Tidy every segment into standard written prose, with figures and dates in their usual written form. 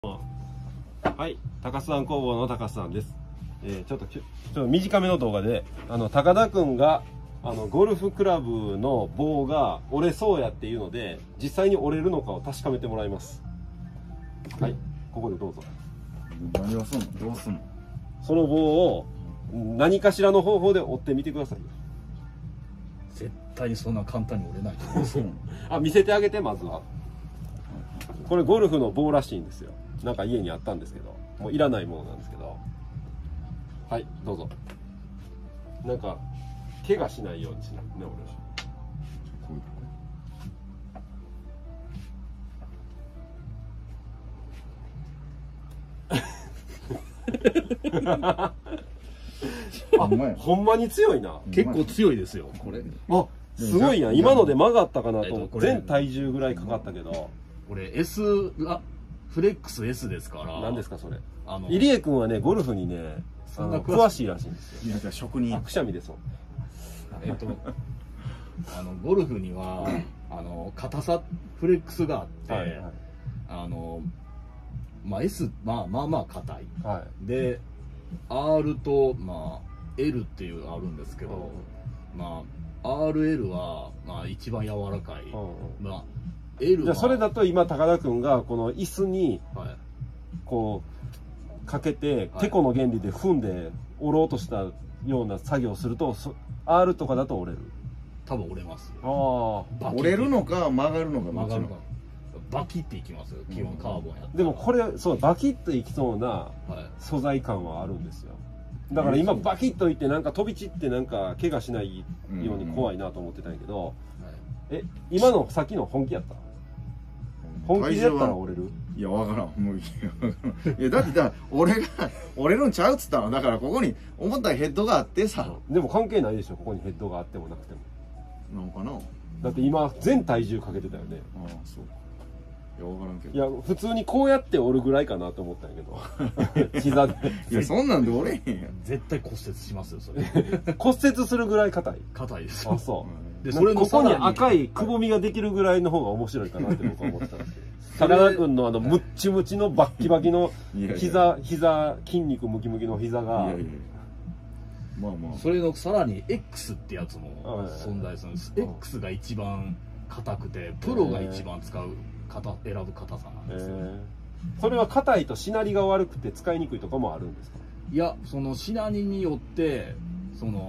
はい、高須さん工房の高須さんです。ちょっと短めの動画で、高田くんがゴルフクラブの棒が折れそうやっていうので、実際に折れるのかを確かめてもらいます。はい、ここでどうぞ。 何をすんの？どうすんの？ その棒を何かしらの方法で折ってみてください。 絶対にそんな簡単に折れないと思う。 あ、見せてあげて、まずは。これゴルフの棒らしいんですよ。なんか家にあったんですけど、もういらないものなんですけど。はい、どうぞ。なんか怪我しないようにしないね、俺は。ほんまに強いな。 結構強いですよ、これ。 あ、すごいやん。今ので曲がったかなと思って、全体重ぐらいかかったけど。 これ S、フレックス S ですから。 何ですかそれ。入江君はね、ゴルフにね、詳しいらしいんですよ。 いや、じゃあ職人。 くしゃみですもん。 ゴルフには硬さフレックスがあって、 はいはい、 まあ S まあ硬い、 はい、 で R とL っていうあるんですけど、RL は一番柔らかい、L はじゃあそれだと今高田君がこの椅子にこうかけて、てこの原理で踏んで折ろうとしたような作業をすると R とかだと折れる。 多分折れます。 折れるのか曲がるのか。 曲がるかバキっていきますよ、基本カーボンやったら。 でもこれそうバキッといきそうな素材感はあるんですよ。だから今バキッといってなんか飛び散ってなんか怪我しないように怖いなと思ってたんやけど、今のさっきの本気やった？本気でやったら折れる？ いや、わからん。もういや、だって俺のちゃうっつったの。だからここに重たいヘッドがあってさ。 でも関係ないでしょ、ここにヘッドがあってもなくても。 なんかな。 だって今全体重かけてたよね。 ああ、そうか。いや、わからんけど。 いや、普通にこうやって折るぐらいかなと思ったんやけど。膝で。 いや、そんなんで折れへんやん。 絶対骨折しますよ、それ。 骨折するぐらい硬い。 硬いですあ、そう。 で、 それのここに赤いくぼみができるぐらいの方が面白いかなって僕は思ってたんですけど。高田君のムッチムチのバッキバキの膝、筋肉ムキムキの膝が。 まあまあ。 それのさらに X ってやつも存在するんです。X が一番硬くて、プロが一番選ぶ硬さなんですよ。 それは硬いとしなりが悪くて使いにくいとかもあるんですか？ いや、そのしなりによってそん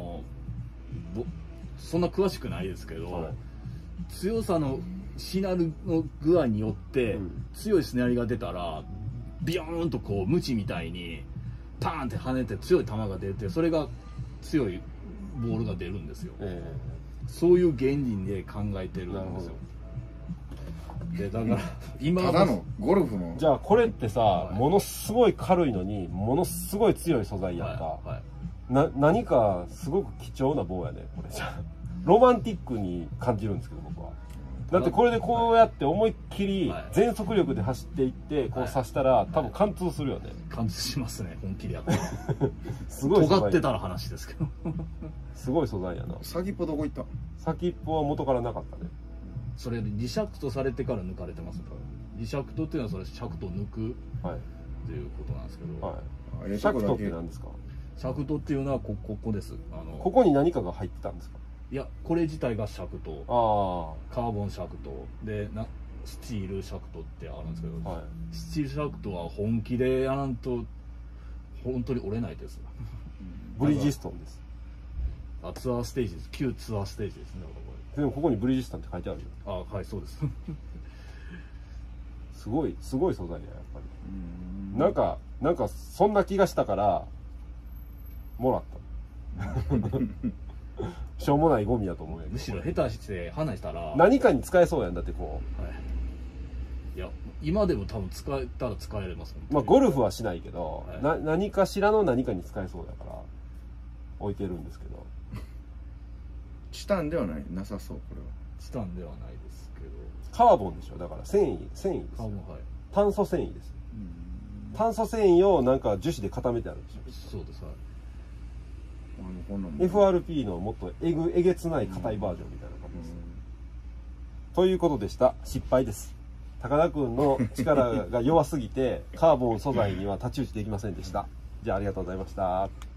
な詳しくないですけど、強さのしなるの具合によって、強いしなりが出たらビヨーンとこうムチみたいにパーンって跳ねて強い球が出て、それが強いボールが出るんですよ。そういう原理で考えてるんですよ。でだから今ただのゴルフの。 じゃあこれってさ、ものすごい軽いのにものすごい強い素材やんか。何かすごく貴重な棒やねこれ。じゃあロマンティックに感じるんですけど僕は。だってこれでこうやって思いっきり全速力で走っていってこう刺したら多分貫通するよね。 貫通しますね、本気でやったら。 すごい尖ってたら話ですけど。 すごい素材やな。 先っぽどこ行ったの？ 先っぽは元からなかったね。 それリシャクトされてから抜かれてます。リシャクトっていうのはそれシャクトを抜くっていうことなんですけど。 シャクトって何ですか？ シャクトっていうのはここです。 ここに何かが入ってたんですか？ いや、これ自体がシャクト、カーボンシャクトでスチールシャクトってあるんですけど、スチールシャクトは本気でやらんと本当に折れないです。 ブリヂストンです。 ツアーステージです。旧ツアーステージですね。 でもここにブリヂストンって書いてあるよ。 はい、そうです。 すごい素材ややっぱり。なんかそんな気がしたからもらった。しょうもないゴミだと思うよ。 むしろ下手して離したら何かに使えそうやん。だってこう、いや今でも多分使えたら使えれます。 まあゴルフはしないけど、何かしらの何かに使えそうだから置いてるんですけど。 チタンではなさそう。これはチタンではないですけどカーボンでしょ。だから繊維ですよ。炭素繊維です。炭素繊維をなんか樹脂で固めてあるんでしょ。 そうです。 FRP のもっとえげつない硬いバージョンみたいな感じです。ということでした。失敗です。 高田君の力が弱すぎてカーボン素材には太刀打ちできませんでした。じゃあありがとうございました。